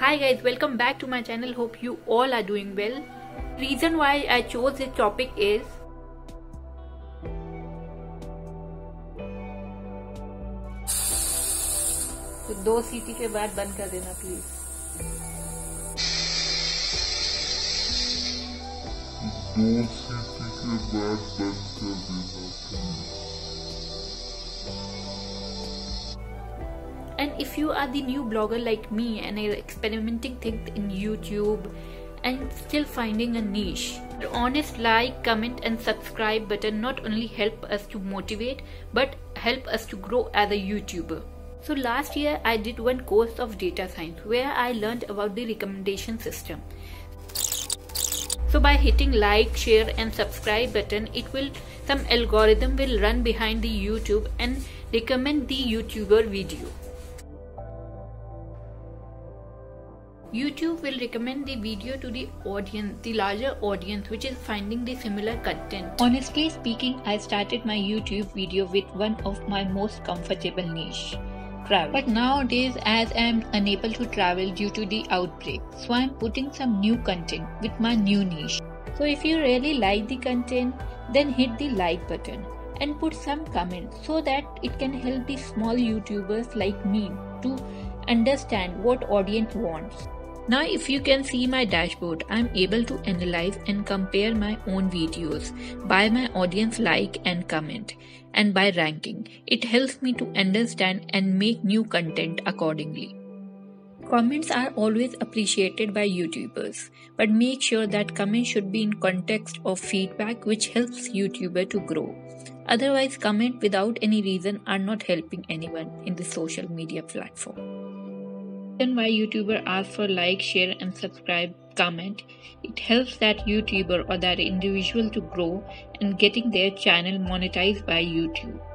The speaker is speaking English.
Hi guys, welcome back to my channel. Hope you all are doing well. Reason why I chose this topic is तो 2 सीटी के बाद बंद कर देना प्लीज. 2 सीटी के बाद बंद कर देना please. And if you are the new blogger like me and are experimenting things in YouTube and still finding a niche, the honest like, comment and subscribe button not only help us to motivate but help us to grow as a YouTuber. So last year I did one course of data science where I learned about the recommendation system. So by hitting like, share and subscribe button, some algorithm will run behind the YouTube and recommend the YouTuber video. YouTube will recommend the video to the audience, the larger audience which is finding the similar content. Honestly speaking, I started my YouTube video with one of my most comfortable niche, travel. But nowadays as I am unable to travel due to the outbreak, so I am putting some new content with my new niche. So if you really like the content, then hit the like button and put some comments so that it can help the small YouTubers like me to understand what audience wants. Now if you can see my dashboard, I am able to analyze and compare my own videos by my audience like and comment and by ranking. It helps me to understand and make new content accordingly. Comments are always appreciated by YouTubers, but make sure that comments should be in context of feedback which helps YouTuber to grow. Otherwise, comment without any reason are not helping anyone in the social media platform. Why YouTuber asks for like, share and subscribe, comment. It helps that YouTuber or that individual to grow and getting their channel monetized by YouTube.